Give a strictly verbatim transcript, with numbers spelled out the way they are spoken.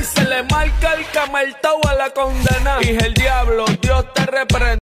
se le marca el cameltao a la condena. Y el diablo